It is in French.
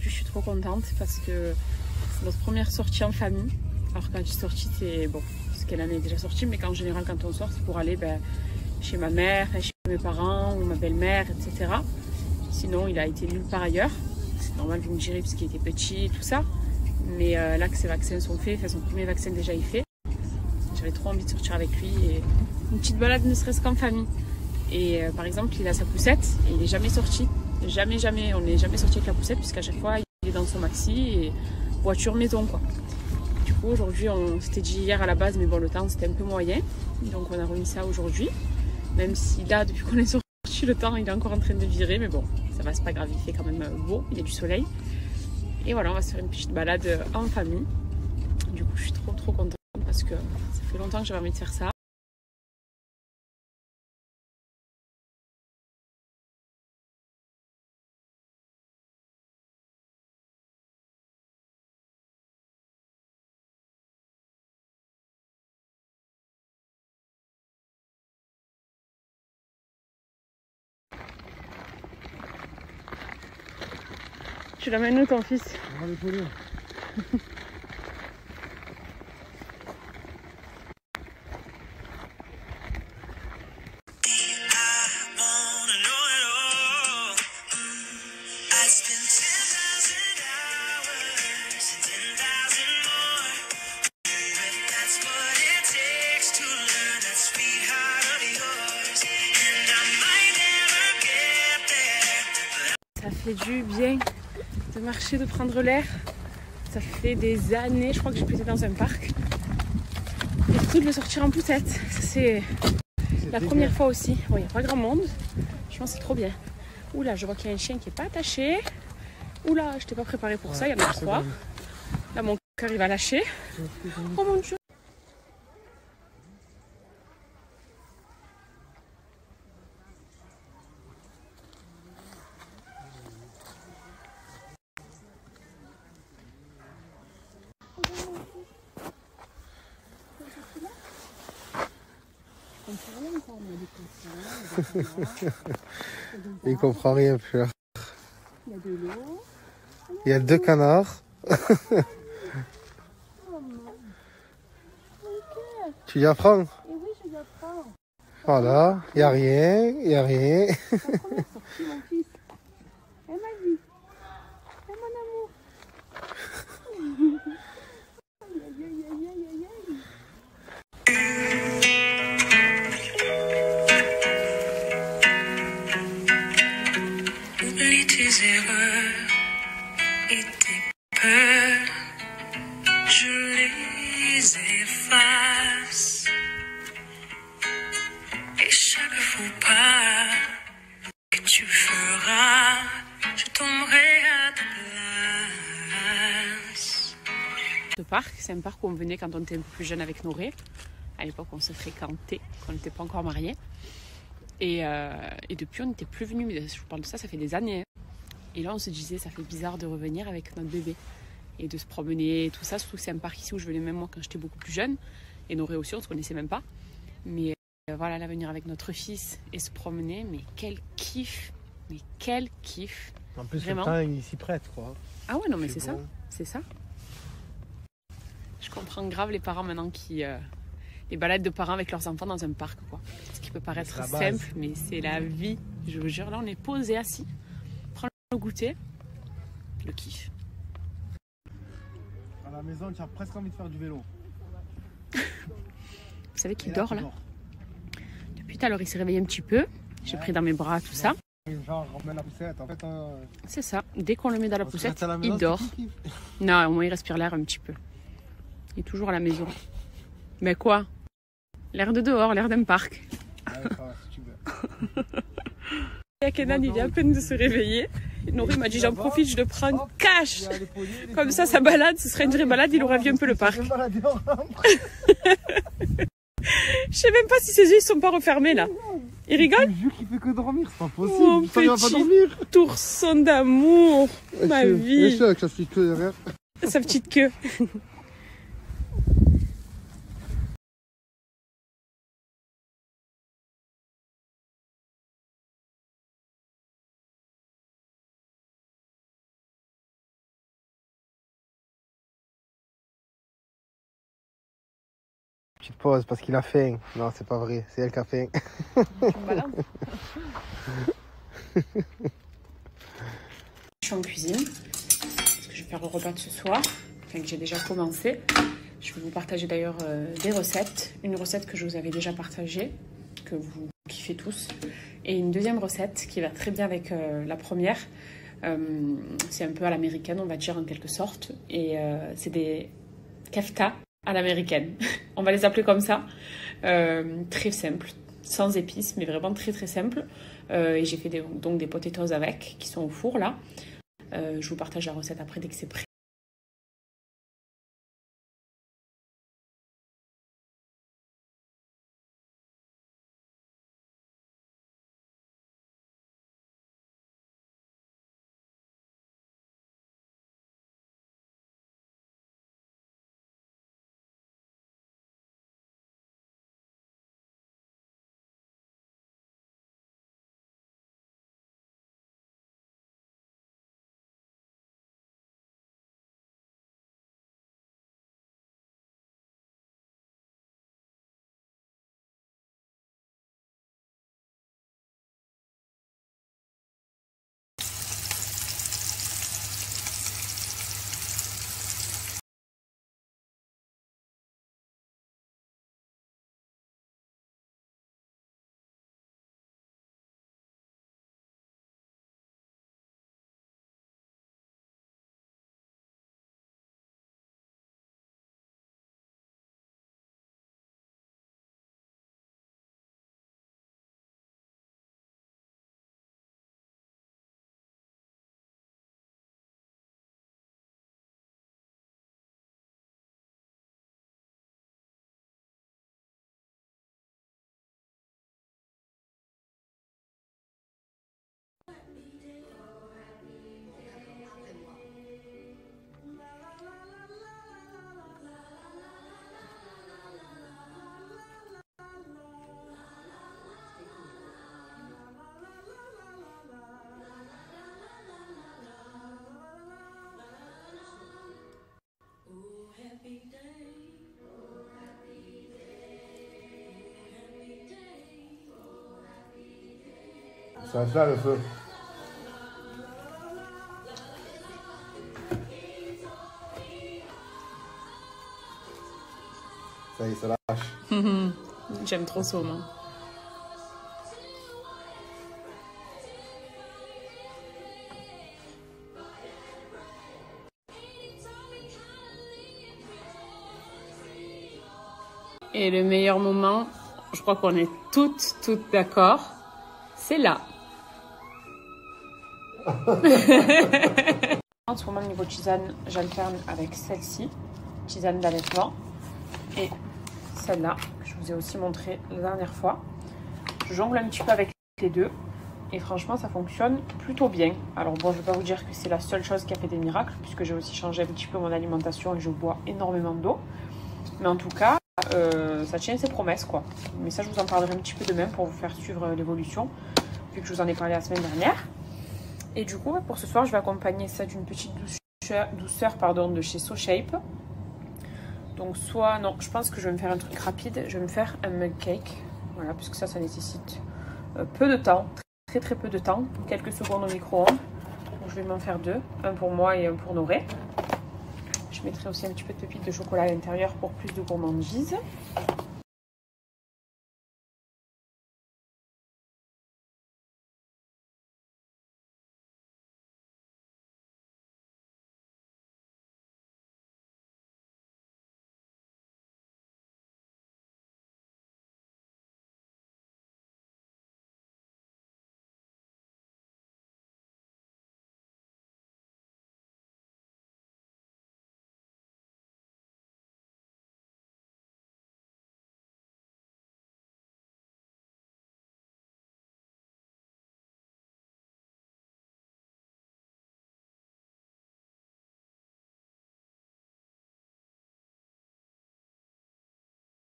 aujourd'hui je suis trop contente parce que c'est notre première sortie en famille. Alors quand je dis sortie c'est bon, parce qu'elle en est déjà sortie, mais en général quand on sort c'est pour aller chez ma mère, chez mes parents ou ma belle-mère, etc. Sinon il a été nulle part ailleurs. C'est normal, vous me direz parce qu'il était petit et tout ça. Mais là que ses vaccins sont faits, son premier vaccin déjà est fait. J'avais trop envie de sortir avec lui et une petite balade ne serait-ce qu'en famille. Et par exemple il a sa poussette et il n'est jamais sorti. Jamais, on n'est jamais sorti avec la poussette puisqu'à chaque fois il est dans son maxi et voiture maison quoi. Du coup aujourd'hui on s'était dit hier à la base mais bon le temps c'était un peu moyen. Donc on a remis ça aujourd'hui. Même si là depuis qu'on est sorti le temps il est encore en train de virer mais bon ça va, c'est pas grave, il fait quand même beau, il y a du soleil. Et voilà, on va se faire une petite balade en famille. Du coup je suis trop contente parce que ça fait longtemps que j'avais envie de faire ça. Tu l'amènes où ton fils? On va l'épauler. Ça fait du bien de marcher, de prendre l'air. Ça fait des années, je crois que j'ai pu être dans un parc. Et surtout de le sortir en poussette. Ça c'est la première fois aussi. Bon, il n'y a pas grand monde. Je pense que c'est trop bien. Oula, je vois qu'il y a un chien qui n'est pas attaché. Oula, je t'ai pas préparé pour ça, il y en a 3. Là, mon cœur il va lâcher. Oh mon Dieu. Il comprend rien, Fleur. Il y a de l'eau. Il y a 2 canards. Tu y apprends? Et oui, je lui apprends. Voilà, il n'y a rien, il n'y a rien. La première sortie, mon fils. Eh ma vie. Eh mon amour. Aïe, aïe, aïe, aïe, aïe, aïe. Oublie tes erreurs et tes peurs, je les efface. Et chaque faux pas que tu feras, je tomberai à ta place. Ce parc, c'est un parc où on venait quand on était un peu plus jeune avec Noré. À l'époque, on se fréquentait, quand on n'était pas encore mariés. Et depuis, on n'était plus venus. Mais je vous parle de ça, ça fait des années. Et là, on se disait, ça fait bizarre de revenir avec notre bébé. Et de se promener, tout ça. Surtout que c'est un parc ici où je venais même moi quand j'étais beaucoup plus jeune. Et Noré aussi, on ne se connaissait même pas. Mais voilà, là, venir avec notre fils et se promener. Mais quel kiff! Mais quel kiff! En plus, vraiment. le temps, il s'y prête, quoi. Ah ouais, non, mais c'est ça. Bon. C'est ça. Je comprends grave les parents maintenant qui... les balades de parents avec leurs enfants dans un parc, quoi. Ce qui peut paraître simple, mais c'est la vie. Je vous jure, là, on est posé, assis. Prends le goûter. Le kiff. À la maison, tu as presque envie de faire du vélo. Vous savez qu'il dort, là? Depuis tout à l'heure, il s'est réveillé un petit peu. J'ai pris dans mes bras, tout ça. Genre, on met la poussette. En fait, C'est ça. Dès qu'on le met dans la poussette, reste à la maison, il dort. c'est kiff. Non, au moins, il respire l'air un petit peu. Il est toujours à la maison. Mais quoi? L'air de dehors, l'air d'un parc. Ouais, ça va, si tu veux. Et Kenan, il vient à peine de se réveiller. Nori m'a dit, j'en profite, je le prends cash. Comme ça, sa balade, ce serait une vraie balade, il aurait vu un peu le parc. Je sais même pas si ses yeux ne sont pas refermés là. Il rigole? Je jure qu'il fait que dormir, c'est pas possible. Oh, Ça, il va pas dormir. Tourson d'amour, ma vie. Avec sa petite queue derrière. Sa petite queue. Petite pause parce qu'il a faim. Non, c'est pas vrai, c'est elle qui a faim. Tu me balances. Je suis en cuisine parce que je vais faire le repas de ce soir, enfin que j'ai déjà commencé. Je vais vous partager d'ailleurs des recettes. Une recette que je vous avais déjà partagée, que vous kiffez tous. Et une deuxième recette qui va très bien avec la première. C'est un peu à l'américaine, on va dire en quelque sorte. Et c'est des kefta à l'américaine. On va les appeler comme ça. Très simple, sans épices, mais vraiment très très simple. Et j'ai fait donc des potatoes avec, qui sont au four là. Je vous partage la recette après dès que c'est prêt. Ça va faire le feu. Ça y est, ça lâche. J'aime trop ça, moi. Et le meilleur moment, je crois qu'on est toutes d'accord, c'est là. En ce moment, niveau tisane, j'alterne avec celle-ci, tisane d'allaitement, et celle-là, que je vous ai aussi montré la dernière fois. Je jongle un petit peu avec les deux, et franchement, ça fonctionne plutôt bien. Alors bon, je ne vais pas vous dire que c'est la seule chose qui a fait des miracles, puisque j'ai aussi changé un petit peu mon alimentation et je bois énormément d'eau. Mais en tout cas, ça tient ses promesses, quoi. Mais ça, je vous en parlerai un petit peu demain pour vous faire suivre l'évolution, vu que je vous en ai parlé la semaine dernière. Et du coup, pour ce soir, je vais accompagner ça d'une petite douceur de chez So Shape. Donc soit, non, je pense que je vais me faire un truc rapide. Je vais me faire un mug cake. Voilà, puisque ça nécessite peu de temps, très peu de temps. Quelques secondes au micro-ondes. Donc je vais m'en faire deux. Un pour moi et un pour Noré. Je mettrai aussi un petit peu de pépites de chocolat à l'intérieur pour plus de gourmandise.